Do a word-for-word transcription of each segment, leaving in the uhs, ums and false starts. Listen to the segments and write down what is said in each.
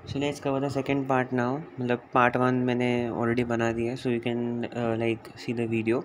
So let's cover the second part now. मतलब part one मैंने already बना दिया है, so you can like see the video.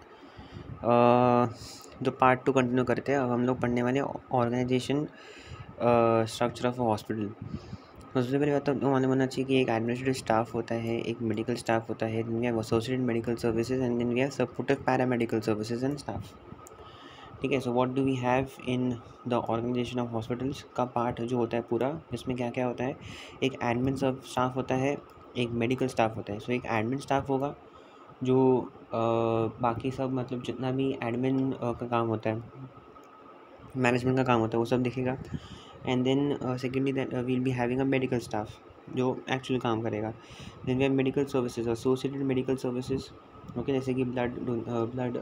तो पार्ट टू कंटिन्यू करते हैं. अब हम लोग पढ़ने वाले ऑर्गेनाइजेशन स्ट्रक्चर ऑफ हॉस्पिटल. सबसे पहले बात तो मालूम होना चाहिए कि एक एडमिनिस्ट्रेटिव स्टाफ होता है, एक मेडिकल स्टाफ होता है, then we have associated medical services and then we have supportive paramedical services and staff. ठीक है. So what do we have in the organisation of hospitals का पार्ट जो होता है पूरा, इसमें क्या क्या होता है. एक एडमिन सब स्टाफ होता है, एक मेडिकल स्टाफ होता है. सो so, एक एडमिन स्टाफ होगा जो आ, बाकी सब मतलब जितना भी एडमिन का काम होता है, मैनेजमेंट का काम होता है, वो सब देखेगा. And then secondly that will be having a medical staff जो एक्चुअल काम करेगा. Then we have medical services, associated medical services. Okay, जैसे कि blood blood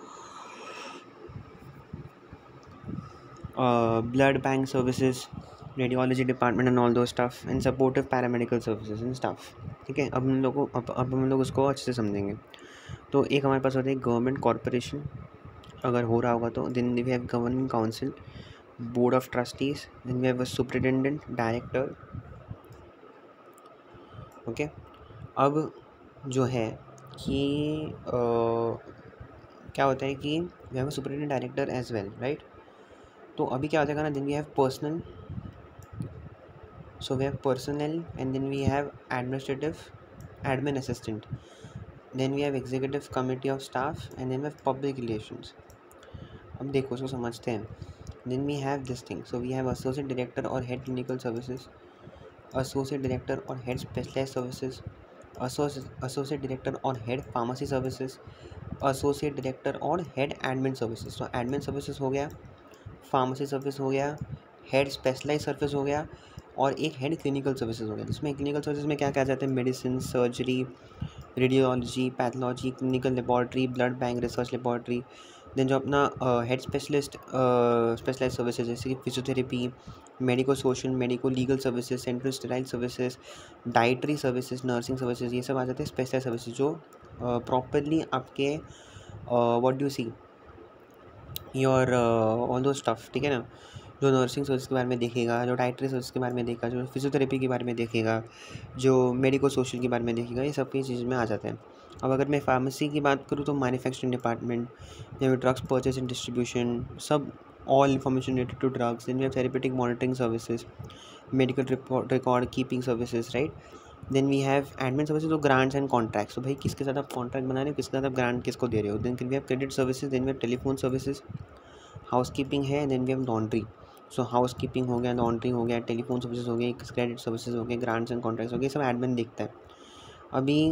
blood bank services, radiology department and all those stuff, and supportive paramedical services and stuff. ठीक है. अब हम लोग को अब अब हम लोग उसको अच्छे से समझेंगे. तो एक हमारे पास होता है गवर्नमेंट कॉरपोरेशन, अगर हो रहा होगा तो. Then we have governing council, board of trustees, then we have a superintendent, director. Okay. अब जो है कि uh, क्या होता है कि we have a superintendent director as well, right. तो अभी क्या हो जाएगा ना, then we have personnel, so we have personnel, and then we have administrative admin assistant, then we have executive committee of staff, and then we have public relations. अब देखो उसको समझते हैं. then we have this thing, so we have associate director और head clinical services, associate director और head specialized services, associate director और head pharmacy services, associate director और head admin services. तो admin services हो गया, फार्मेसी सर्विस हो गया, head specialise service हो गया, और एक हेड क्लिनिकल सर्विसेज हो गया. जिसमें क्लिनिकल सर्विस में क्या क्या आ जाते हैं, medicine, surgery, radiology, pathology, clinical laboratory, blood bank, research laboratory. Then जो अपना हेड स्पेशलिस्ट स्पेशलाइज सर्विसेज जैसे कि physiotherapy, medico social, medico legal services, central sterile services, dietary services, nursing services, ये सब आ जाते हैं स्पेशलाइज सर्विसेज जो प्रॉपरली आपके what do you see your all दो स्टफ. ठीक है ना. जो नर्सिंग सर्विस के बारे में देखेगा, जो डाइटरी सर्विस के बारे में देखेगा, जो फिजियोथेरेपी के बारे में देखेगा, जो मेडिको सोशल के बारे में देखेगा, ये सब की चीज़ में आ जाते हैं. अब अगर मैं फार्मेसी की बात करूँ तो मैन्युफैक्चरिंग डिपार्टमेंट, या ड्रग्स परचेज एंड डिस्ट्रीब्यूशन, सब all information related to drugs. Then we have therapeutic monitoring services, medical record keeping services, right. Then we have admin services, तो ग्रांट्स एंड कॉन्ट्रैक्ट्स. तो भाई किसके साथ आप कॉन्ट्रैक्ट बना रहे हो, किसके साथ आप ग्रांट किसको दे रहे हो. Then we have credit services, then we have telephone services, housekeeping है, then we have laundry. So housekeeping हो गया, लॉन्ड्री हो गया, टेलीफोन सर्विसेज हो गई, क्रेडिट सर्विसेज हो गए, ग्रांट्स एंड कॉन्ट्रैक्ट्स हो गए, सब एडमिन देखता है. अभी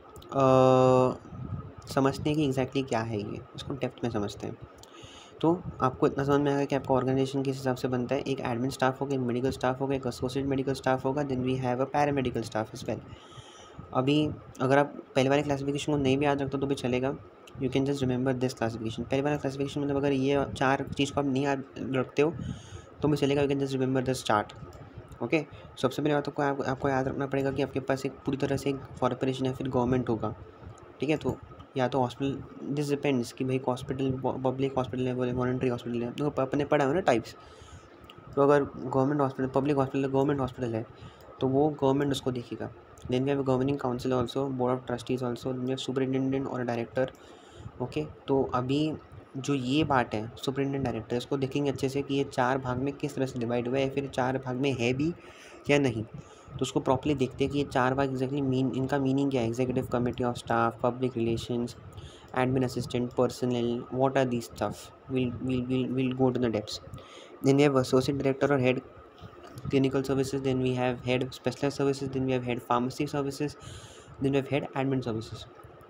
आ, समझते हैं कि एग्जैक्टली क्या है ये, इसको डेप्थ में समझते हैं. तो आपको इतना समझ में आएगा कि आपका ऑर्गेनाइजेशन किस हिसाब से बनता है. एक एडमिन स्टाफ होगा, एक मेडिकल स्टाफ होगा, एक एसोसिएट मेडिकल स्टाफ होगा, then we have a paramedical staff as well. अभी अगर आप पहले वाले क्लासिफिकेशन को नहीं भी याद रखते तो भी चलेगा. You can just remember this classification. पहले वाला क्लासिफिकेशन मतलब अगर ये चार चीज़ को आप नहीं याद रखते हो तो भी चलेगा. You can just remember this chart. Okay. सबसे पहले बात आपको आप, आपको याद रखना पड़ेगा कि आपके पास एक पूरी तरह से एक कॉर्पोरेशन या फिर गवर्नमेंट होगा. ठीक है. तो या तो हॉस्पिटल, दिस डिपेंड्स कि भाई हॉस्पिटल पब्लिक हॉस्पिटल है, वॉलंटरी हॉस्पिटल है, तो अपने पढ़ा हो ना टाइप्स. तो अगर government hospital, public hospital, government hospital है तो वो गवर्नमेंट उसको देखेगा. Then we have governing council also, board of trustees also, then we have superintendent और डायरेक्टर. ओके. तो अभी जो ये पार्ट है सुपरिटेंडेंट डायरेक्टर, इसको देखेंगे अच्छे से कि ये चार भाग में किस तरह से डिवाइड हुआ है, फिर चार भाग में है भी या नहीं. तो उसको प्रॉपर्ली देखते हैं कि ये चार भाग एग्जैक्टली मीन इनका मीनिंग क्या है. Executive committee of staff, public relations, admin assistant, personnel, what are this stuff. Will will will will go to the depths. Then we have associate director और head clinical services, then we have head specialized services, then we have head pharmacy services, then we have head admin services.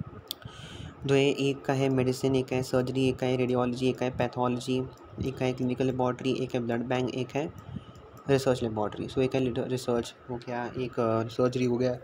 जो है एक का है medicine, एक है surgery, एक का है रेडियोलॉजी, एक है पैथोलॉजी, एक है क्लिनिकल लेबॉर्ट्री, एक है ब्लड बैंक, एक है रिसर्च लेबॉर्ट्री. सो एक है रिसर्च हो गया, एक सर्जरी हो गया,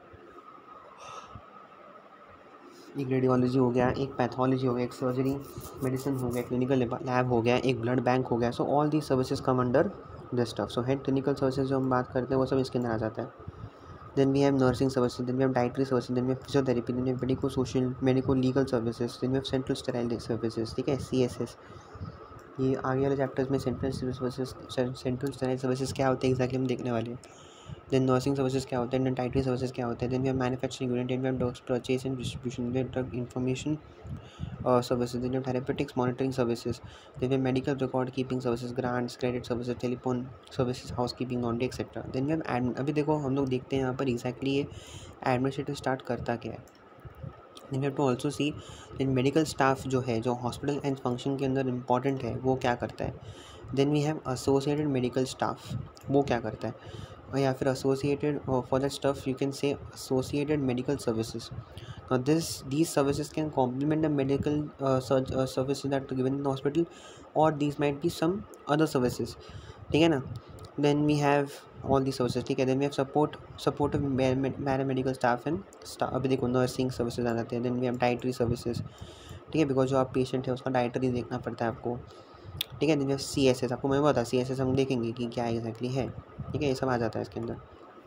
एक रेडियोलॉजी हो गया, एक पैथोलॉजी हो गया, एक सर्जरी, मेडिसिन हो गया, क्लिनिकल लैब हो गया, एक ब्लड बैंक हो गया. So all the services come under this stuff. So head clinical services जो हम बात करते हैं वो सब इसके अंदर आ जाता है. Then we have nursing services, then we have dietary services, then we have physiotherapy, then we have medico social, medico legal services, then we have central sterile services. ठीक है. C S S. ये आगे वाले chapters में central services, central sterile services क्या होते हैं exactly हम देखने वाले हैं. देन नर्सिंग सर्विसेज क्या होता है, देन टाइटरी सर्विसेज क्या होता है, then we have manufacturing unit, then we have drugs purchase and distribution, then drug information services, then therapeutics monitoring services, then medical record keeping services, grants, credit services, telephone services, housekeeping, laundry etcetera. Then we have admin. अभी देखो हम लोग देखते हैं यहाँ पर exactly ये administrative start करता क्या है। Then we have to also see then medical staff जो है, जो हॉस्पिटल एंड फंक्शन के अंदर इंपॉर्टेंट है, वो क्या करता है। Then we have associated medical staff, वो क्या करता है, और या फिर associated for that stuff you can say associated medical services. Now this these services can complement the medical uh, search, uh, services that are given in the hospital, or these might be some other services, ठीक है ना। then we have all these services, ठीक है। then we have support support of paramedical staff and staff, अभी देखो nursing services आ जाते हैं। then we have dietary services, ठीक है, बिकॉज जो आप पेशेंट है उसका डाइटरी देखना पड़ता है आपको, ठीक है। then we have C S S, आपको मैं बता सी एस एस हम देखेंगे कि क्या एग्जैक्टली है, ठीक है, ये सब आ जाता है इसके अंदर।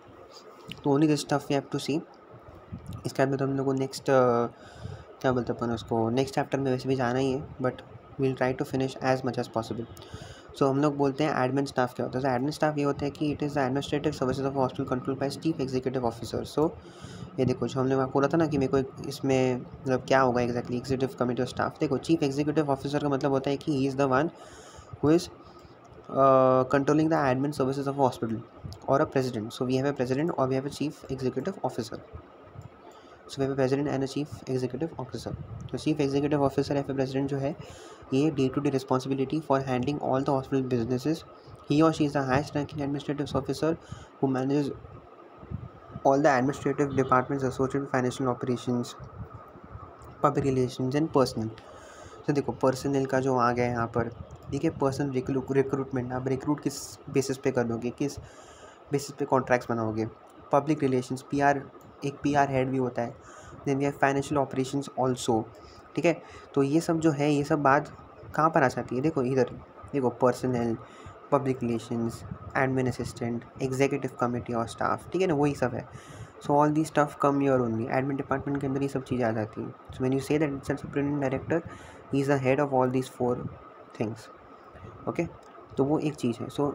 तो only this stuff we have to see. इसके बाद में तो हम लोग को नेक्स्ट क्या बोलते हैं अपन उसको, नेक्स्ट चैप्टर में वैसे भी जाना ही है, but we'll try to finish as much as possible. So हम लोग बोलते हैं एडमिन स्टाफ क्या होता है। एडमिन स्टाफ ये होता है कि it is the administrative services of hospital control by chief executive officer. So ये देखो जो हमने आपको बोला था ना कि मेरे को एक इसमें मतलब क्या होगा exactly executive committee of staff. देखो चीफ एग्जीक्यूटिव ऑफिसर का मतलब होता है कि he is the one who is controlling the admin services of hospital और a president. So we have a president और we have a chief executive officer. So we have a president and a chief executive officer. तो chief executive officer या फिर president जो है, ये day to day responsibility for handling all the hospital businesses. He और she is the highest ranking administrative officer who manage all the administrative departments associated with financial operations, public relations and personnel। तो देखो personal का जो आ गया है यहाँ पर, ठीक है, पर्सनल रिक्रूटमेंट, आप रिक्रूट किस बेसिस पे करोगे, किस बेसिस पे कॉन्ट्रैक्ट्स बनाओगे। पब्लिक रिलेशंस, पीआर, एक पीआर हेड भी होता है। Then we have financial operations also, ठीक है। तो ये सब जो है, ये सब बात कहाँ पर आ जाती है, देखो इधर देखो personnel, public relations, admin assistant, executive committee और स्टाफ, ठीक है ना, वही सब है। So all the stuff come your only, admin department के अंदर ये सब चीज़ें आ जाती हैं। So when you say that it's a superintendent director, he is the head of all these four things, okay. तो वो एक चीज़ है। सो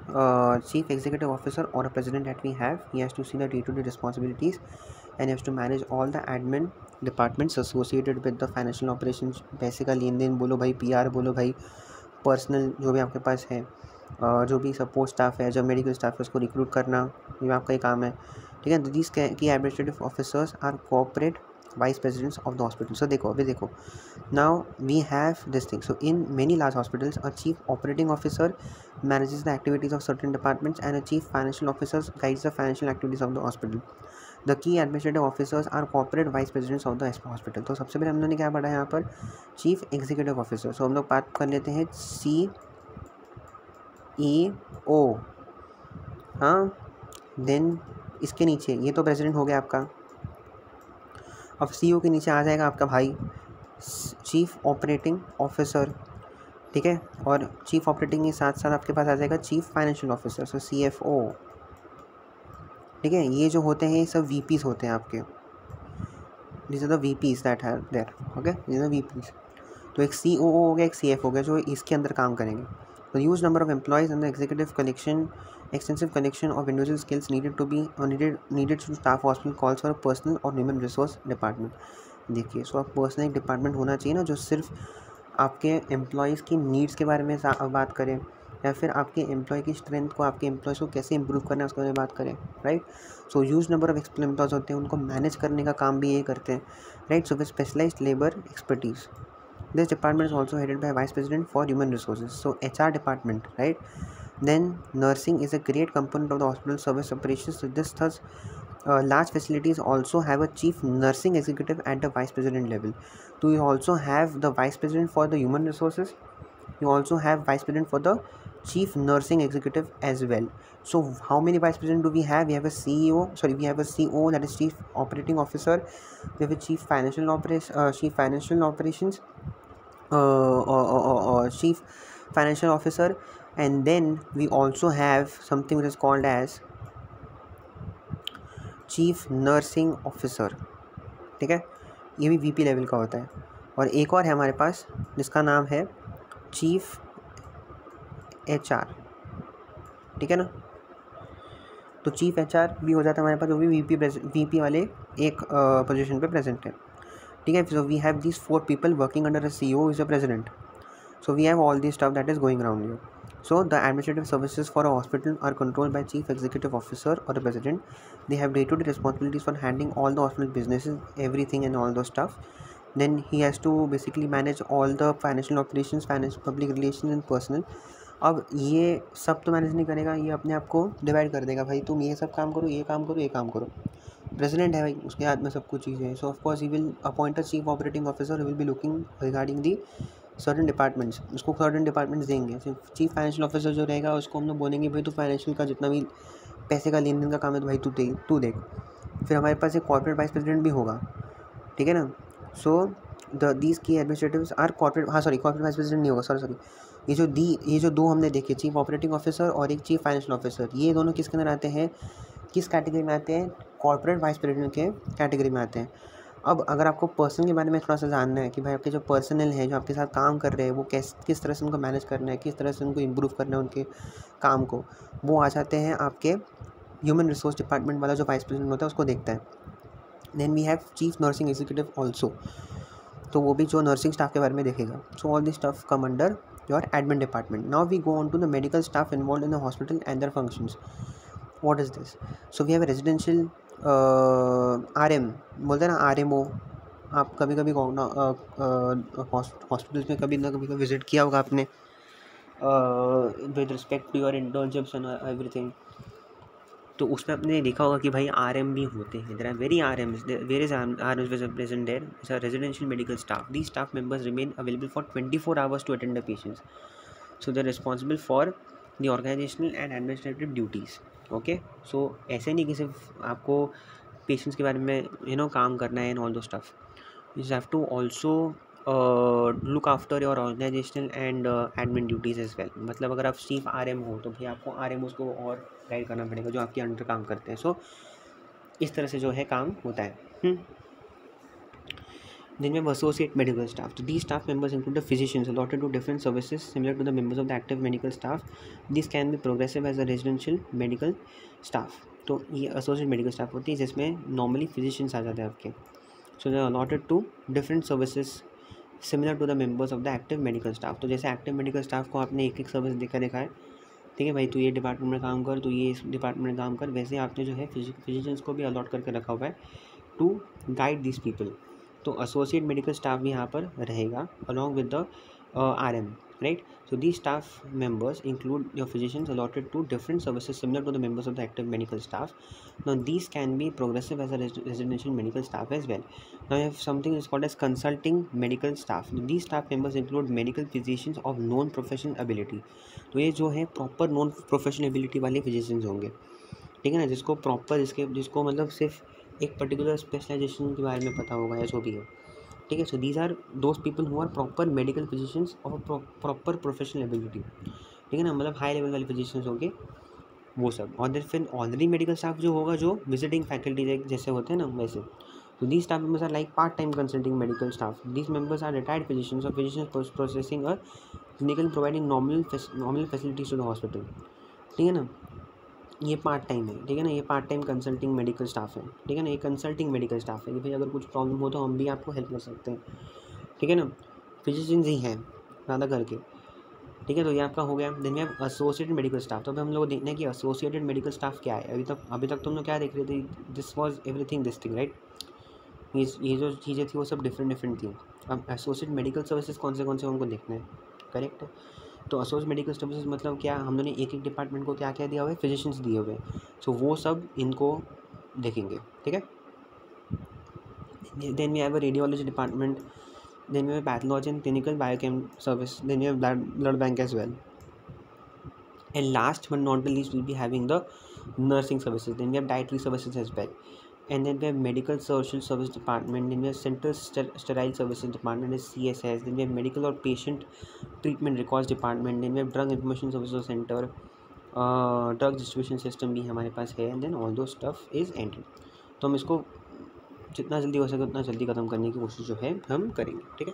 चीफ एग्जीक्यूटिव ऑफिसर और a president that we have, he has to see the day to day responsibilities and has to manage all the admin departments associated with the financial operations. पैसे का लेन then बोलो भाई, PR बोलो भाई, personal जो भी आपके पास है, जो भी सपोर्ट स्टाफ है, जब मेडिकल स्टाफ है उसको रिक्रूट करना, ये आपका ही काम है, ठीक है। These key administrative officers are cooperate vice presidents of the hospital. So देखो अभी देखो, now we have this thing. So in many large hospitals a chief operating officer manages the activities of certain departments and a chief financial officer guides the financial activities of the hospital. The key administrative officers are corporate vice presidents of the hospital. तो सबसे पहले हम लोगों ने क्या पढ़ा है यहाँ पर, चीफ एग्जीक्यूटिव ऑफिसर। सो हम लोग बात कर लेते हैं सी ई ओ, हाँ। देन इसके नीचे ये तो प्रेसिडेंट हो गया आपका। अब सी ओ के नीचे आ जाएगा आपका भाई चीफ ऑपरेटिंग ऑफिसर, ठीक है। और चीफ ऑपरेटिंग के साथ साथ आपके पास आ जाएगा chief financial officer, so C F O, ठीक है। ये जो होते हैं ये सब वी पीज़ होते हैं आपके, this are the V Ps that have there, okay, this are V Ps. तो एक सी ओ ओ हो गया, एक सी एफ हो गया, जो इसके अंदर काम करेंगे। The huge number of employees and the executive collection, extensive collection of individual skills needed to be uh, needed needed to staff hospital calls for a personal or human resource department। देखिए, सो आप personal एक department होना चाहिए ना, जो सिर्फ आपके employees की नीड्स के बारे में बात करें, या फिर आपके एम्प्लॉय की स्ट्रेंथ को, आपके एम्प्लॉयज़ को कैसे इंप्रूव करना है उसके बारे में बात करें, right. So huge number of employees होते हैं, उनको मैनेज करने का काम भी ये करते हैं, right. So with specialised labour expertise. This department is also headed by Vice President for Human Resources. So H R department, right? Then nursing is a great component of the hospital service operations. So this thus uh, large facilities also have a chief nursing executive at the vice president level. So you also have the vice president for the human resources. You also have vice president for the chief nursing executive as well. So how many vice president do we have? We have a C E O. Sorry, we have a C O, that is chief operating officer. We have a chief financial operation, uh, chief financial operations. Uh, or, or, or chief financial officer, and then we also have something which is called as chief nursing officer, ठीक है। ये भी VP level का होता है। और एक और है हमारे पास जिसका नाम है चीफ एचआर, ठीक है ना। तो चीफ एच आर भी हो जाता है हमारे पास, जो भी वी पी वी पी वाले एक पोजिशन पे प्रेजेंट है, ठीक है। So we have these four people working under a C O is a president. So we have all this stuff that is going around here. So the administrative services for a hospital are controlled by chief executive officer or the president. They have day-to-day responsibilities for handling all the hospital businesses, everything and all those stuff. Then he has to basically manage all the financial operations, finance, public relations and personal. अब ये सब तो manage नहीं करेगा, ये अपने आप को डिवाइड कर देगा, भाई तुम ये सब काम करो, ये काम करो, ये काम करो. प्रेसिडेंट है भाई, उसके हाथ में सब कुछ चीज़ें हैं. So of course he will appoint a chief operating officer, will be looking regarding the certain departments. उसको सर्टन डिपार्टमेंट्स देंगे. सिर्फ चीफ फाइनेंशियल ऑफिसर जो रहेगा उसको हम लोग बोलेंगे भाई तू फाइनेंशियल का जितना भी पैसे का लेन देन का काम है तो भाई तू दे तू देख. फिर हमारे पास एक कॉर्पोरेट वाइस प्रेसिडेंट भी होगा, ठीक है ना. सो the these key administratives are corporate, हाँ सॉरी कॉर्पोरेट वाइस प्रेसिडेंट नहीं होगा, सॉरी सॉरी ये जो दी ये जो दो हमने देखे, चीफ ऑपरेटिंग ऑफिसर और एक चीफ फाइनेंशियल ऑफिसर, ये दोनों किसके अंदर आते हैं, किस कैटेगरी में आते हैं, कॉर्पोरेट वाइस प्रेसिडेंट के कैटेगरी में आते हैं. अब अगर आपको पर्सन के बारे में थोड़ा सा जानना है कि भाई आपके जो पर्सनल है जो आपके साथ काम कर रहे हैं वो कैस किस तरह से उनको मैनेज करना है, किस तरह से उनको इम्प्रूव करना है उनके काम को, वो आ जाते हैं आपके ह्यूमन रिसोर्स डिपार्टमेंट वाला जो वाइस प्रेसिडेंट होता है उसको देखता है. Then we have chief nursing executive also, तो वो भी जो नर्सिंग स्टाफ के बारे में देखेगा. So all this staff come under your admin department. Now we go on to the medical staff involve in the hospital and their functions. What is this? So we have residential R M, बोलते हैं ना R M O. आप कभी कभी hospitals में कभी ना कभी विजिट किया होगा आपने with respect to your internships and everything. तो उसमें आपने देखा होगा कि भाई आर एम भी होते हैं. There are very R Ms, where is R Ms present there. It's a residential medical staff. These staff members remain available for twenty four hours to attend the patients. So they are responsible for the organisational and administrative duties. Okay, so ऐसे नहीं कि सिर्फ आपको patients के बारे में you know काम करना है एंड ऑल दो stuff. You have to also look after your organisational and admin duties as well. मतलब अगर आप चीफ आर एम हो तो भाई आपको आर एम उसको और गाइड करना पड़ेगा जो आपके अंडर काम करते हैं. सो so, इस तरह से जो है काम होता है. Then we have associate medical staff. So these staff members include the physicians allotted to different services similar to the members of the active medical staff. These can be progressive as a residential medical staff. तो ये associate medical staff होती है जिसमें normally physicians आ जाते हैं आपके. So they are allotted to different services similar to the members of the active medical staff. तो जैसे active medical staff को आपने एक एक सर्विस देकर देखा है, ठीक है भाई, तो ये डिपार्टमेंट में काम कर, तो ये इस डिपार्टमेंट में काम कर, वैसे आपने जो है फिजिशियंस को भी अलॉट करके रखा हुआ है टू गाइड दिस पीपल. तो एसोसिएट मेडिकल स्टाफ भी यहाँ पर रहेगा along with the R M, right. So the staff members include your physicians allotted to different services similar to the members of the active medical staff. Now these can be progressive as a residential medical staff as well. Now you have something is called as consulting medical staff. These staff members include medical physicians of non professional ability. तो ये जो है proper non professional ability वाले physicians होंगे, ठीक है ना, जिसको प्रॉपर जिसके जिसको मतलब सिर्फ एक पर्टिकुलर स्पेशलाइजेशन के बारे में पता होगा या जो भी है, ठीक है. So these are those people who are proper medical physicians of proper professional ability, ठीक है ना, मतलब हाई लेवल वाले फिजिशियंस होंगे वो सब. और देन फिर ऑनरी मेडिकल स्टाफ जो होगा जो विजिटिंग फैकल्टी जैसे होते हैं ना वैसे. So these staff members are like part-time consulting medical staff. These members are retired physicians or physicians processing or clinical providing normal normal facilities to the hospital. ठीक है ना, ये पार्ट टाइम है, ठीक है ना, ये part time consulting medical staff है, ठीक है ना, ये कंसल्टिंग मेडिकल स्टाफ है कि भाई अगर कुछ प्रॉब्लम हो तो हम भी आपको हेल्प कर सकते हैं, ठीक है ना. फिजिशियंस ही हैं ज़्यादा करके, ठीक है. तो ये आपका हो गया. Then we have associated medical staff. तो अभी हम लोग देखना है कि एसोसिएटेड मेडिकल स्टाफ क्या है. अभी तक अभी तक तुम लोग क्या देख रहे थे, this was everything this thing, right. ये ये जो चीज़ें थी वो सब डिफरेंट डिफरेंट थी. अब एसोसिएट मेडिकल सर्विसेज कौन से कौन से उनको देखना है, करेक्ट. तो एसोसिएट मेडिकल सर्विसेज मतलब क्या, हम लोगों ने एक एक डिपार्टमेंट को क्या क्या दिया हुआ है, फिजिशियंस दिए हुए हैं. सो वो सब इनको देखेंगे, ठीक है. Then we have a radiology department. Then we have pathology and clinical biochem service. Then we have blood bank as well. And last but not the least will be having the nursing services. Then we have dietary services as well. And then we have medical social service department. Then we have central sterile services department is C S S. Then we have medical or patient treatment records department. Then we have drug information services center. uh, drug distribution system भी हमारे पास है. And then all those stuff is ended. तो हम इसको जितना जल्दी हो सके उतना जल्दी ख़त्म करने की कोशिश जो है हम करेंगे, ठीक है.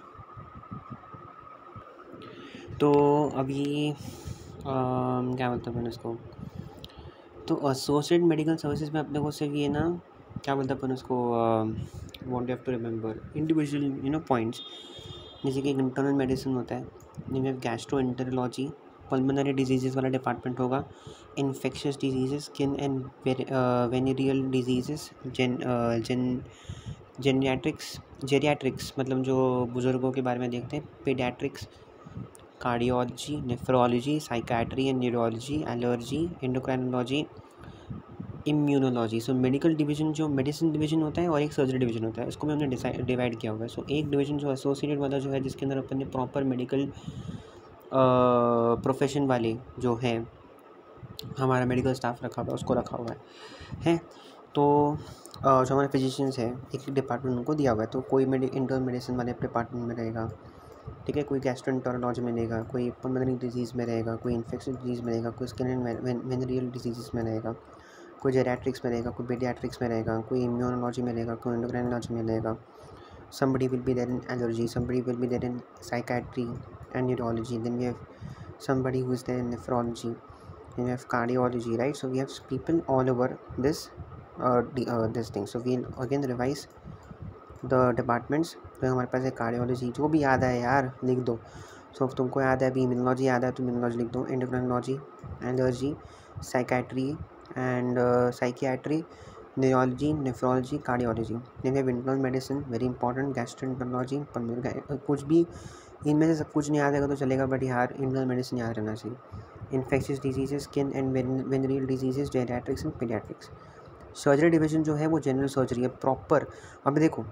तो अभी क्या बोलते हैं इसको, तो एसोसिएट मेडिकल सर्विसेज में अपने को सिर्फ ये ना, क्या बोलते हैं अपन उसको, won't have to remember individual you know points, जैसे कि एक इंटरनल मेडिसिन होता है, जिनमें गैस्ट्रो एंटरोलॉजी पल्मोनरी डिजीज़ वाला डिपार्टमेंट होगा, infectious disease, skin and venereal disease, gen gen geniatrics geriatrics मतलब जो बुज़ुर्गों के बारे में देखते हैं, paediatrics, cardiology, nephrology, psychiatry and neurology, allergy, endocrinology, immunology. So medical division जो मेडिसिन डिवीजन होता है और एक सर्जरी डिवीजन होता है, इसको भी हमने डिसाइड डिवाइड किया हुआ है। सो एक डिवीजन जो एसोसिएटेड वाला जो है, जिसके अंदर अपन ने प्रॉपर मेडिकल प्रोफेशन वाले जो हैं हमारा मेडिकल स्टाफ रखा हुआ है, उसको रखा हुआ है है तो uh, जो हमारे फिजिशियंस हैं, एक एक डिपार्टमेंट उनको दिया हुआ है। तो कोई मेडि इंटरनल मेडिसिन वाले डिपार्टमेंट में रहेगा, ठीक है, कोई गैस्ट्रोएंटरोलॉजी में रहेगा, कोई पल्मोनरी डिजीज़ में रहेगा, कोई इन्फेक्शियस डिजीज़ में रहेगा, कोई स्किन एंड वेनेरियल डिजीज़ में रहेगा, कोई जेरियाट्रिक्स में रहेगा, कोई पीडियाट्रिक्स में रहेगा, कोई इम्यूनोलॉजी में रहेगा, कोई एंडोक्राइनोलॉजी में रहेगा। somebody will be there in allergy, somebody will be there in psychiatry and neurology, then we have somebody who is there in nephrology, then we have cardiology, right? So we have people all over this uh, the, uh, this thing. So we'll again revise the departments. तो हमारे पास है cardiology, जो भी याद है यार लिख दो। सो so, तुमको याद है अभी इम्यूनोलॉजी याद है तो इम्यूनोलॉजी लिख दो, endocrinology, allergy, psychiatry and psychiatry, neurology, nephrology, cardiology. then we have internal medicine, very important, gastroenterology, pulmonary, कुछ भी इनमें से सब कुछ नहीं याद आएगा तो चलेगा, बट यार इंटरनल मेडिसिन याद रहना चाहिए। Infectious diseases, skin and venereal diseases, geriatrics and paediatrics. Surgery division जो है वो जनरल सर्जरी है प्रॉपर। अब देखो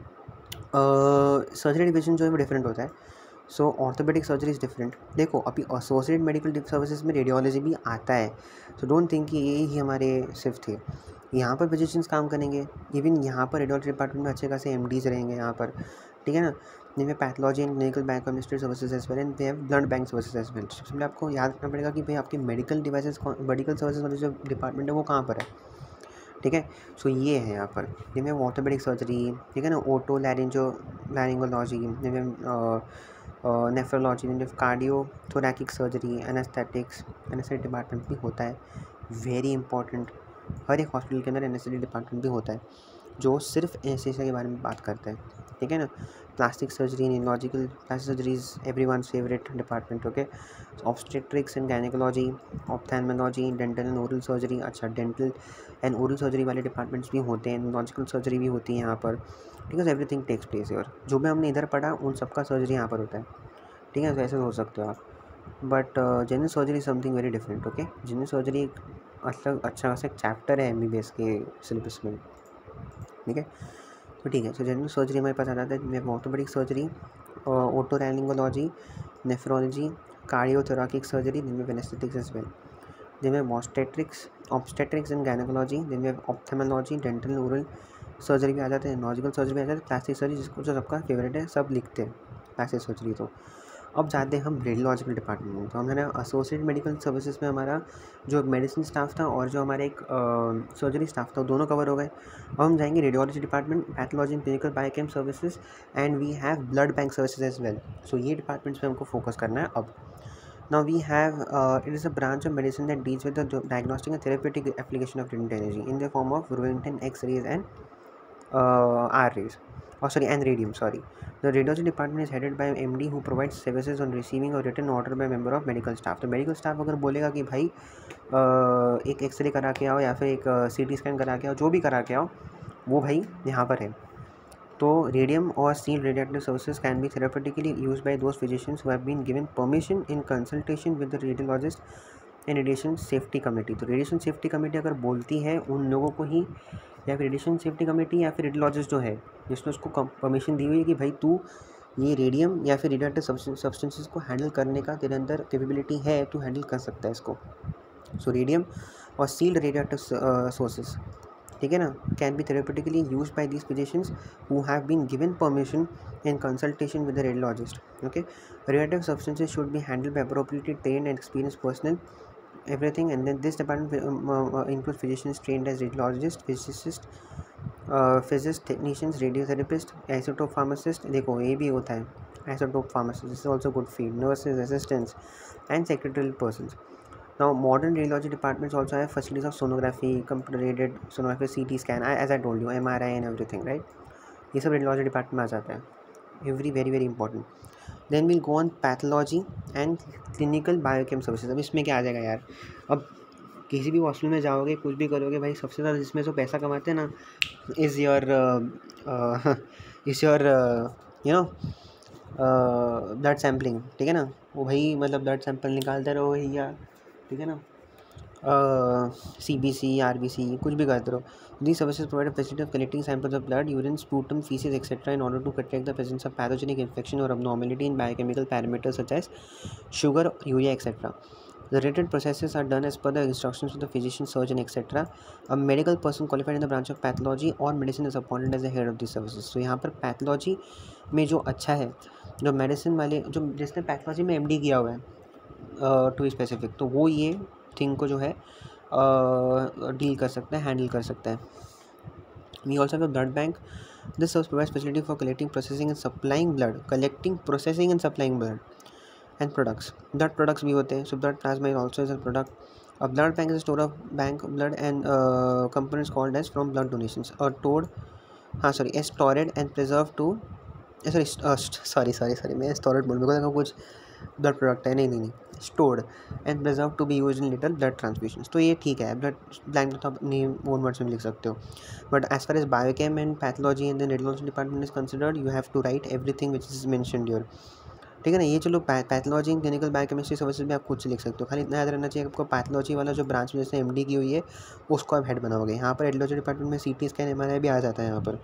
सर्जरी डिवीजन जो है वो डिफरेंट होता है। So orthopaedic surgery is different. देखो अभी एसोसिएटेड मेडिकल सर्विसेज में रेडियोलॉजी भी आता है, सो डोंट थिंक कि ये ही हमारे सिर्फ थे। यहाँ पर फिजिशियंस काम करेंगे, इवन यहाँ पर रेडियोलॉजी डिपार्टमेंट में अच्छे खासे एमडीज रहेंगे यहाँ पर, ठीक है ना। जिनमें pathology and clinical biochemistry services as well and we have blood bank services as well. सबसे पहले आपको याद रखना पड़ेगा कि भाई आपके मेडिकल डिवाइसेज मेडिकल सर्विसेज वाले जो डिपार्टमेंट है वो कहाँ पर है, ठीक है। सो ये है यहाँ पर, जिनमें ऑर्थोपेडिक सर्जरी, ठीक है ना, ओटो लैरिंजो लैरिंगोलॉजी, जिनमें नेफ्रोलॉजी, जिनमें cardio thoracic surgery, anaesthetics, anaesthetic department भी होता है, वेरी इंपॉर्टेंट। हर एक हॉस्पिटल के अंदर एनेस्थेटिक डिपार्टमेंट भी होता है जो सिर्फ एनेस्थीसिया के बारे में बात करता है, ठीक है ना। Plastic surgery, neurological plastic surgery is everyone's favourite department, okay. Obstetrics and gynaecology, ophthalmology, dental and oral surgery, अच्छा डेंटल एंड ओरल सर्जरी वाले डिपार्टमेंट्स भी होते हैं, न्यूरोलॉजिकल सर्जरी भी होती है यहाँ पर, ठीक है। एवरीथिंग टेक्स प्लेस और जो भी हमने इधर पढ़ा उन सबका सर्जरी यहाँ पर होता है, ठीक है। तो ऐसे हो सकते हो आप, but general surgery something very different, okay. General surgery एक मतलब अच्छा खासा एक चैप्टर है एम बी बी एस के सिलेबस में, ठीक है। तो ठीक है, सो जनरल सर्जरी हमारे पास आ जाता है, जिनमें orthopaedic surgery, otolaryngology, nephrology, cardiothoracic surgery, जिनमें एनेस्थेटिक्स एज वेल, जिनमें ऑब्स्टेट्रिक्स ऑब्स्टेट्रिक्स एंड गायनेकोलॉजी, जिनमें ऑप्थेल्मोलॉजी, डेंटल ओरल सर्जरी भी आ जाते हैं, न्यूरोलॉजिकल सर्जरी भी आ जाती है, प्लास्टिक सर्जरी जिसको जो सबका फेवरेट है, सब लिखते हैं प्लास्टिक सर्जरी। तो अब जाते हैं हम रेडियोलॉजिकल डिपार्टमेंट में। तो हमने एसोसिएटेड मेडिकल सर्विसेज में हमारा जो मेडिसिन स्टाफ था और जो हमारा एक सर्जरी स्टाफ था, दोनों कवर हो गए। अब हम जाएंगे radiology department, pathology and clinical biochem services and we have blood bank services as well. So ये डिपार्टमेंट्स पे हमको फोकस करना है अब। Now we have uh, it is a branch of medicine that deals with the diagnostic and therapeutic application of radiant energy in the form of Roentgen X-rays and uh, R-rays. Oh, sorry, and radium. Sorry. The radiology department is headed by M D who provides services on receiving or written order by member of medical staff. तो medical staff अगर बोलेगा कि भाई uh, एक x ray करा के आओ या फिर एक सी टी स्कैन करा के आओ, जो भी करा के आओ, वो भाई यहाँ पर है। तो रेडियम और sealed radiative services can be therapeutically use by those physicians who have been given permission in consultation with the radiologist and radiation safety committee. तो रेडिएशन सेफ्टी कमेटी अगर बोलती है उन लोगों को ही, या फिर रेडिएशन सेफ्टी कमेटी या फिर रेडियोलॉजिस्ट जो है जिसने उसको परमिशन दी हुई है कि भाई तू ये रेडियम या फिर रेडिएटिव सब्सटेंसेस को हैंडल करने का तेरे अंदर कैपेबिलिटी है, तू हैंडल कर सकता है इसको। सो रेडियम और सील्ड रेडिएटिव सोर्सेज, ठीक है ना, can be therapeutically use by these physicians who have been given permission in consultation with the radiologist, okay. Radiative substances should be handled by appropriately trained and experience personnel, everything, and then this department um, uh, includes physicians trained as radiologists, physicists, uh, physicists, technicians, radiotherapist, isotope pharmacist, देखो ये भी होता है isotope pharmacist, this is also good field, nurses, assistants and secretarial persons. Now, modern radiology departments also have facilities of sonography, computer-aided sonography, C T scan, as I told you, M R I and everything, right? ये सब radiology department में आ जाता है. Every very very important. Then we'll go on pathology and clinical biochem services. अब इसमें क्या आ जाएगा यार, अब किसी भी हॉस्पिटल में जाओगे, कुछ भी करोगे भाई, सबसे ज़्यादा जिसमें से पैसा कमाते हैं ना, is your is your you know blood sampling, ठीक है ना. वो भाई मतलब ब्लड सैंपल निकालते रहो भैया, ठीक है ना. C B C, R B C, कुछ भी करते रहो. These services provide a facility of collecting samples of blood, urine, sputum, feces, et cetera in order to detect the presence of pathogenic infection or abnormality in biochemical parameters such as sugar, urea, et cetera. The related processes are done as per the instructions of the physician, surgeon, et cetera. A medical person qualified in the branch of pathology or medicine is appointed as the head of these services. So यहाँ पर pathology में जो अच्छा है, जो medicine वाले, जो जिसने पैथोलॉजी में एमडी किया हुआ है टू स्पेसिफिक, तो वो ये थिंग को जो है डील uh, कर सकता है, हैंडल कर सकता है. We also have a blood bank. This serves provides facility for collecting, processing and supplying blood, collecting, processing and supplying blood and products. Blood products भी होते हैं. So blood plasma is also is a product. A blood bank is a store of bank blood and components called as from blood donations और टोड हाँ sorry as stored and preserve to sorry sorry sorry sorry मैं storeyed बोल मेरे को कुछ blood product है, नहीं नहीं नहीं stored and preserve to be use in little blood transfusions. तो ये ठीक है, ब्लड ब्लैंक तो आप अपनी ओन वर्ड्स में लिख सकते हो. But as far as biochem and pathology and the radiology department is considered, you have to write everything which is mentioned your, ठीक है ना. ये चलो pathology and clinical biochemistry services भी आप खुद से लिख सकते हो. खाली इतना याद रहना चाहिए आपको, पैथोलॉजी वाला जो ब्रांच में जैसे एमडी की हुई है उसको आप हेड बनाओगे. यहाँ पर रेडियोलॉजी डिपार्टमेंट में सीटी स्कैन, एमआरआई भी आ जाता है यहाँ पर,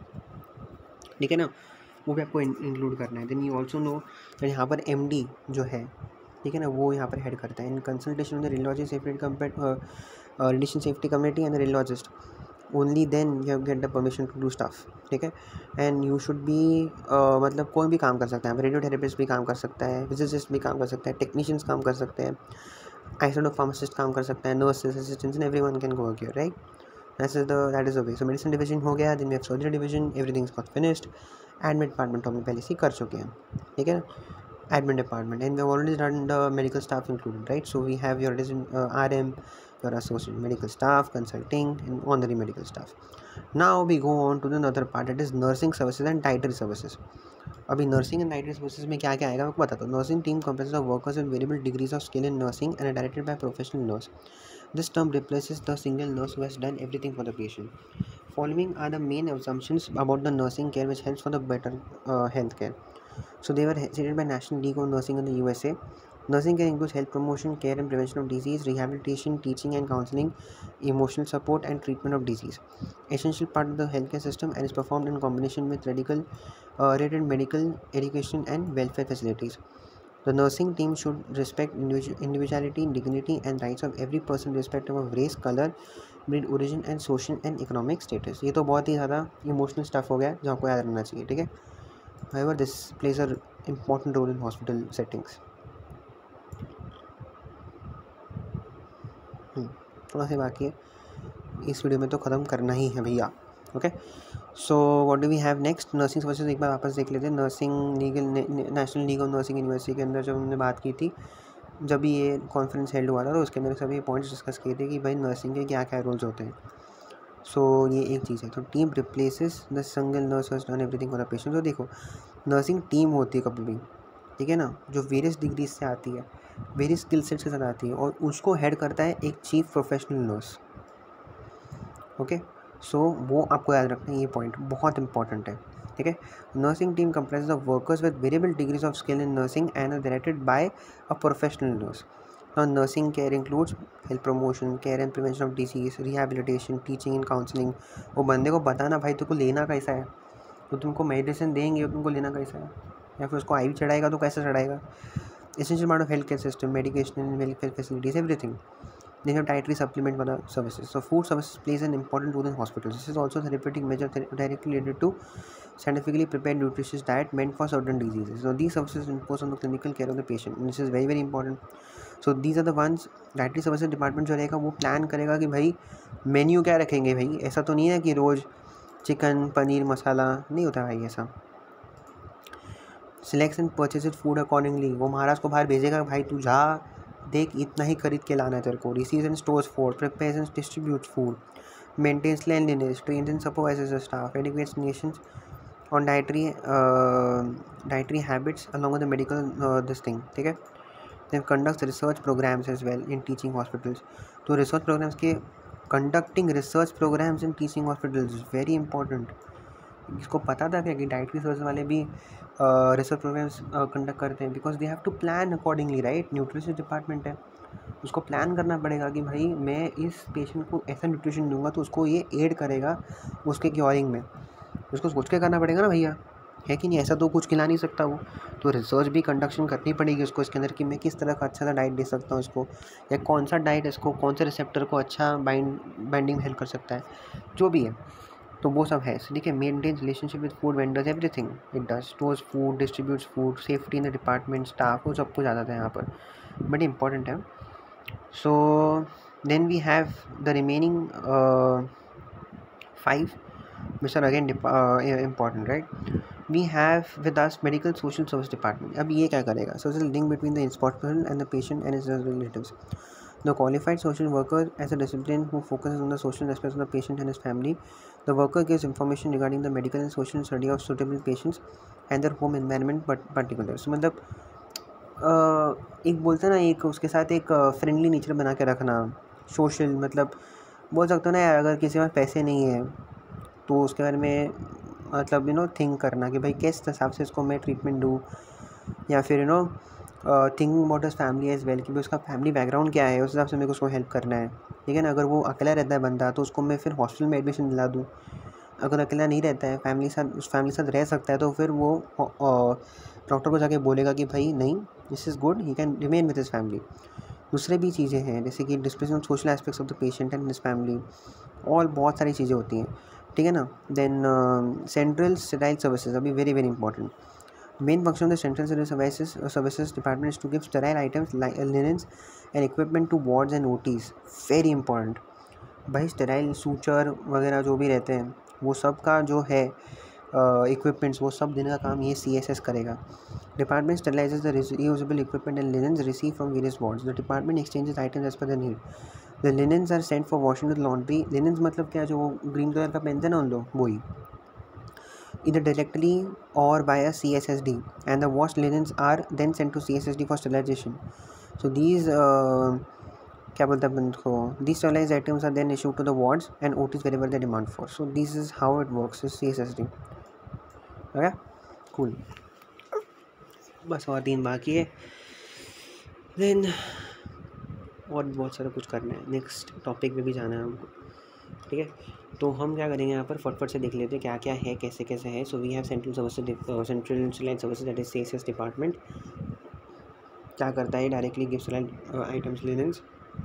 ठीक है ना, वो भी आपको इंक्लूड करना है. देन यू ऑल्सो नो यहाँ पर एमडी जो है, ठीक है ना, वो यहाँ पर हेड करता है. In consultation with the radiology safety compare radiation safety committee and the radiologist, only then you have get the permission to do stuff, ठीक है. एंड यू शुड बी मतलब कोई भी काम कर सकता है, रेडियो थेरेपिस्ट भी काम कर सकता है, फिजिसिस्ट भी काम कर सकता है, टेक्नीशियंस काम कर सकते हैं, आइसोटोप फार्मासिस्ट काम कर सकता है, nurses, assistants, and everyone can go here, right. That is the that is the way. So medicine division हो गया, then we have surgery division, everything is got finished. Admit department हम पहले से कर चुके हैं, ठीक है ना. Admin department, and we have already done the medical staff included, right? So we have your uh, R M, your associate medical staff, consulting, and honorary medical staff. Now we go on to the another part, that is nursing services and dietary services. अभी nursing and dietary services में क्या क्या आएगा आपको बता दो. Nursing team comprises of workers with variable degrees of skill in nursing and are directed by professional nurse. This term replaces the single nurse who has done everything for the patient. Following are the main assumptions about the nursing care which helps for the better uh, health care. So they were seated by National League of Nursing in the U S A. Nursing care includes health promotion, care and prevention of disease, rehabilitation, teaching and counseling, emotional support and treatment of disease. Essential part of the healthcare system and is performed in combination with radical, uh, rated medical, education and welfare facilities. The nursing team should respect individuality, dignity and rights of every person irrespective of race, color, breed, origin and social and economic status. ये तो बहुत ही ज़्यादा emotional stuff हो गया जो आपको याद रखना चाहिए, ठीक है. However, this plays an important role in hospital settings. hmm. थोड़ा सा बाकी है, इस वीडियो में तो ख़त्म करना ही है भैया. Okay, so what do we have next. Nursing services एक बार वापस देख लेते हैं. Nursing legal national league of nursing university के अंदर जब हमने बात की थी, जब ये कॉन्फ्रेंस हेल्ड हुआ था, तो उसके अंदर सभी पॉइंट्स डिस्कस किए थे कि भाई नर्सिंग के क्या क्या रोल्स होते हैं. सो so, ये एक चीज़ है. तो team replaces the single nurse has done everything for the patient. तो देखो नर्सिंग टीम होती है कभी भी, ठीक है ना, जो वेरियस डिग्रीज से आती है, वेरियस स्किल सेट्स के साथ आती है, और उसको हेड करता है एक chief professional nurse. Okay, so वो आपको याद रखना है, ये पॉइंट बहुत इंपॉर्टेंट है, ठीक है. Nursing team comprises of workers with variable degrees of skill in nursing and are directed by a professional nurse. Now, nursing care includes health promotion, care and prevention of disease, rehabilitation, teaching and counseling. वो बंदे को बताना भाई तुमको लेना कैसा है, तो तुमको मेडिसिन देंगे, तुमको लेना कैसा है, या फिर उसको आई वी चढ़ाएगा तो कैसे चढ़ाएगा. Essential part of healthcare system, medication and welfare facilities, everything. They have dietary supplement वाला services. So food services plays an important role in hospitals. This is also a therapeutic measure directly related to scientifically prepared nutritious diet meant for certain diseases. So these services impose on the clinical care of the patient. And this is very very important. So these are the ones dietary services department जो रहेगा वो plan करेगा कि भाई menu क्या रखेंगे. भाई ऐसा तो नहीं है कि रोज़ चिकन पनीर मसाला, नहीं होता भाई ऐसा. Select and purchase food accordingly. वो महाराज को बाहर भेजेगा, भाई तू जा देख इतना ही खरीद के लाना है तेरे को. Receives and stores food, prepares and distributes food, maintains cleanliness, trains and supervises the staff, educates nations on dietary uh, dietary habits along with the medical uh, this thing. ठीक है. Then conducts research programs as well in teaching hospitals. तो research programs के conducting research programs in teaching hospitals is very important. इसको पता था क्या कि dietary research वाले भी रिसर्च प्रोग्राम्स कंडक्ट करते हैं, because they have to plan accordingly, right. Nutrition department है, उसको प्लान करना पड़ेगा कि भाई मैं इस पेशेंट को ऐसा न्यूट्रिशन दूंगा तो उसको ये एड करेगा उसके क्योरिंग में. उसको सोच के करना पड़ेगा ना भैया, है कि नहीं. ऐसा तो कुछ खिला नहीं सकता वो, तो रिसर्च भी कंडक्शन करनी पड़ेगी उसको इसके अंदर कि मैं किस तरह का अच्छा सा डाइट दे सकता हूँ इसको, या कौन सा डाइट इसको कौन से रिसेप्टर को अच्छा बाइंड बाइंडिंग हेल्प कर सकता है, जो भी है. तो वो सब है. ठीक है. Maintains relationship with food vendors, everything it does. Stores food, distributes food, safety in the department, staff, वो सब कुछ आता था यहाँ पर, बट इंपॉर्टेंट है. So then we have the remaining five which are again uh, important, right. We have with us medical social service department. अब ये क्या करेगा? Social link between the hospital and the patient and his relatives. The qualified social worker as a discipline who focuses on the social aspects of the patient and his family. The worker gives information regarding the medical and social study of suitable patients and their home environment but particular. So मतलब uh, एक बोलते हैं ना, एक उसके साथ एक friendly nature बना के रखना. सोशल मतलब बोल सकते हो ना यार, अगर किसी के पास पैसे नहीं है तो उसके बारे में मतलब यू नो थिंक करना कि भाई किस हिसाब से इसको मैं ट्रीटमेंट दूँ, या फिर you know thinking about his family as well कि भाई उसका फैमिली बैकग्राउंड क्या है, उस हिसाब से मेरे को उसको हेल्प करना है. ठीक है ना. अगर वो अकेला रहता है बंदा तो उसको मैं फिर हॉस्टल में एडमिशन दिला दूँ. अगर अकेला नहीं रहता है, फैमिली साथ उस फैमिली साथ रह सकता है, तो फिर वो डॉक्टर को जाके बोलेगा कि भाई नहीं, this is good, he can remain with his family. दूसरे भी चीज़ें हैं जैसे कि discussion social aspects of the patient and his family, और बहुत सारी चीज़ें होती हैं. ठीक है ना. देन सेंट्रल स्टेराइल सर्विसेज, अभी very very important. Main function of the central sterile services services department is to give sterile items linens and equipment to wards and OTs. Very important भाई. स्टेराइल सूचर वगैरह जो भी रहते हैं वो सब का जो है इक्विपमेंट्स uh, वो सब देने का काम ये सी एस एस करेगा. Department sterilises the reusable equipment and linens receive from various wards. The department exchanges items as per the need. The linens are sent for washing to the laundry. Linens मतलब क्या, जो green colour का पहनते हैं ना उन लोग, वही. Either directly or via C S S D, and the washed linens are then sent to C S S D for sterilization. So these uh, क्या बोलते हैं को, these sterilized items are then issued to the wards and O Ts wherever they demand for. So this is how it works with C S S D. Okay, cool. बस और तीन बाकी है, then और बहुत सारा कुछ करना है. नेक्स्ट टॉपिक पे भी जाना है हमको. ठीक है. तो हम क्या करेंगे यहाँ पर फटफट से देख लेते हैं क्या क्या है, कैसे कैसे है. So we have central services, central इंस्टलाइट services that is C S S department. क्या करता है? Directly gives items linens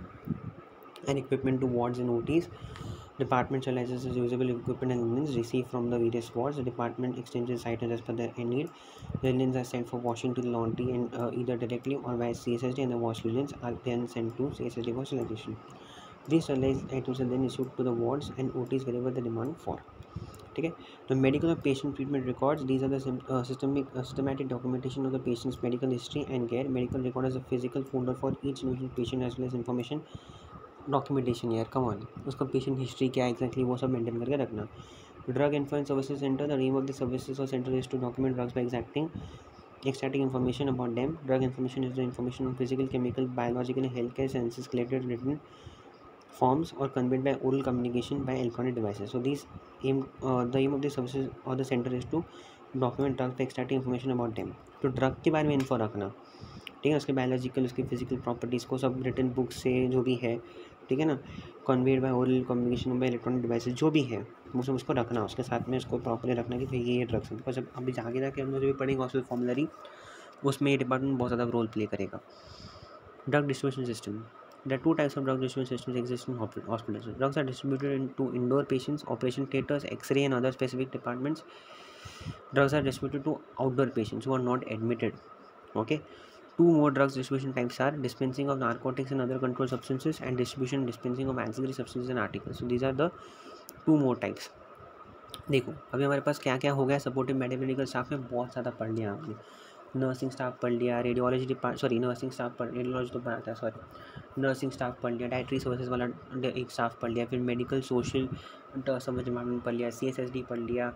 and equipment to wards and OTs. Department sterilizes the usable equipment and linens received from the various wards. The department exchanges items as per their need. The linens are sent for washing to the laundry and uh, either directly or via C S S D, and the washed linens are then sent to C S S D for sterilization. These sterilized items are then issued to the wards and O Ts wherever the demand for. ठीक है. The medical or patient treatment records, these are the uh, systemic uh, systematic documentation of the patient's medical history and care. Medical record is a physical folder for each individual patient as well as information documentation. यार come on, उसका patient history क्या है exactly वो सब maintain करके रखना. Drug info services centre, the aim of the services और centre is to document drugs by extracting extracting information about them. Drug information is the information on physical, chemical, biological and healthcare sciences collected, written forms or conveyed by oral communication by electronic devices. So these aim uh, the aim of the services or the center is to document drugs by extracting information about them. तो drug के बारे में info रखना. ठीक है. उसके biological, उसकी physical properties को सब रिटन बुक से जो भी है, ठीक है ना, conveyed by oral communication by electronic devices जो भी है वो सब उसको रखना. उसके साथ में उसको प्रॉपर्ली रखना कि भाई ये ये ड्रग्स है. बिकॉज जब अभी आगे जाके हम जो भी पढ़ेंगे हॉस्पिटल फॉर्मुलरी, उसमें ये डिपार्टमेंट बहुत ज़्यादा रोल प्ले करेगा. Drug distribution system. There are two types of drug distribution systems exist in hospitals. Drugs are distributed into indoor patients, operation theaters, X-ray and other specific departments. Drugs are distributed to outdoor patients who are not admitted. Okay. Two more drugs distribution types are dispensing of narcotics and other controlled substances and distribution and dispensing of ancillary substances and articles. So these are the two more types. देखो अभी हमारे पास क्या क्या हो गया. Supportive medical staff में बहुत ज़्यादा पढ़ लिया आपने. नर्सिंग स्टाफ पढ़ लिया, radiology depart sorry nursing staff पढ़ रेडियोलॉजी तो पढ़ाता है सॉरी नर्सिंग स्टाफ पढ़ लिया, डाइटरी सर्विसेज वाला एक स्टाफ पढ़ लिया, फिर मेडिकल सोशल सर्विस डिपार्टमेंट पढ़ लिया, सी एस एस डी पढ़ लिया,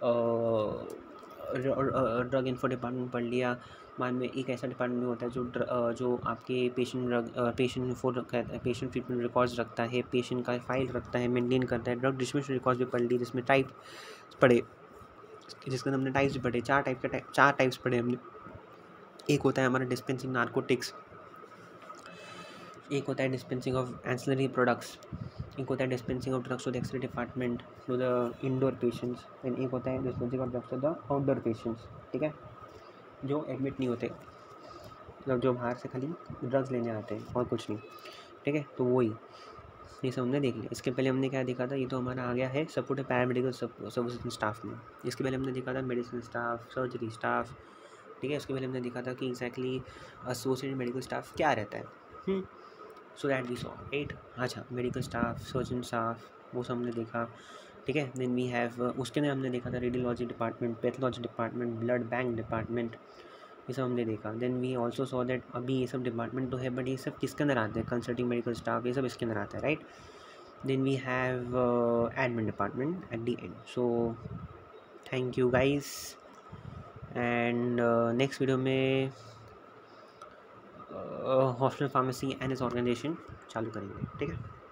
ड्रग इन्फो डिपार्टमेंट पढ़ लिया। मान में एक ऐसा डिपार्टमेंट होता है जो ड्र, अ, जो आपके पेशेंट ड्रग पेशेंट इन्फो रहता है, पेशेंट ट्रीटमेंट रिकॉर्ड्स रखता है, पेशेंट का फाइल रखता है, मेंटेन करता है। ड्रग डिस्ट्रीब्यूशन रिकॉर्ड्स भी पढ़ ली, जिसमें टाइप पढ़े, जिसके अंदर हमने टाइप्स भी पढ़े, चार टाइप के टाइप चार टाइप्स पढ़े हमने। एक होता है हमारा डिस्पेंसिंग नार्कोटिक्स, एक होता है डिस्पेंसिंग ऑफ एंसिलरी प्रोडक्ट्स, एक होता है dispensing of drugs to the x ray department to the indoor patients, and एक होता है dispensing of drugs to the outdoor patients. ठीक है, जो एडमिट नहीं होते, मतलब जो बाहर से खाली ड्रग्स लेने आते हैं और कुछ नहीं। ठीक है, तो वही ये सब हमने देख लिया। इसके पहले हमने क्या देखा था, ये तो हमारा आ गया है सपोर्टिव पैरामेडिकल सर्विस स्टाफ में। इसके पहले हमने देखा था मेडिसिन स्टाफ, सर्जरी स्टाफ। ठीक है, इसके पहले हमने देखा था कि एग्जैक्टली एसोसिएटेड मेडिकल स्टाफ क्या रहता है। So that we saw right. अच्छा, मेडिकल स्टाफ, सर्जन स्टाफ, वो सब हमने देखा। ठीक है, देन वी हैव उसके अंदर हमने देखा था radiology department, pathology department, blood bank department, ये सब हमने देखा। Then we also saw that अभी ये सब डिपार्टमेंट तो है, बट ये सब किसके अंदर आते हैं, कंसल्टिंग मेडिकल स्टाफ, ये सब इसके अंदर आता है, right. Then we have admin department at the end. So thank you guys, and next video में hospital pharmacy and its organisation चालू करेंगे। ठीक है।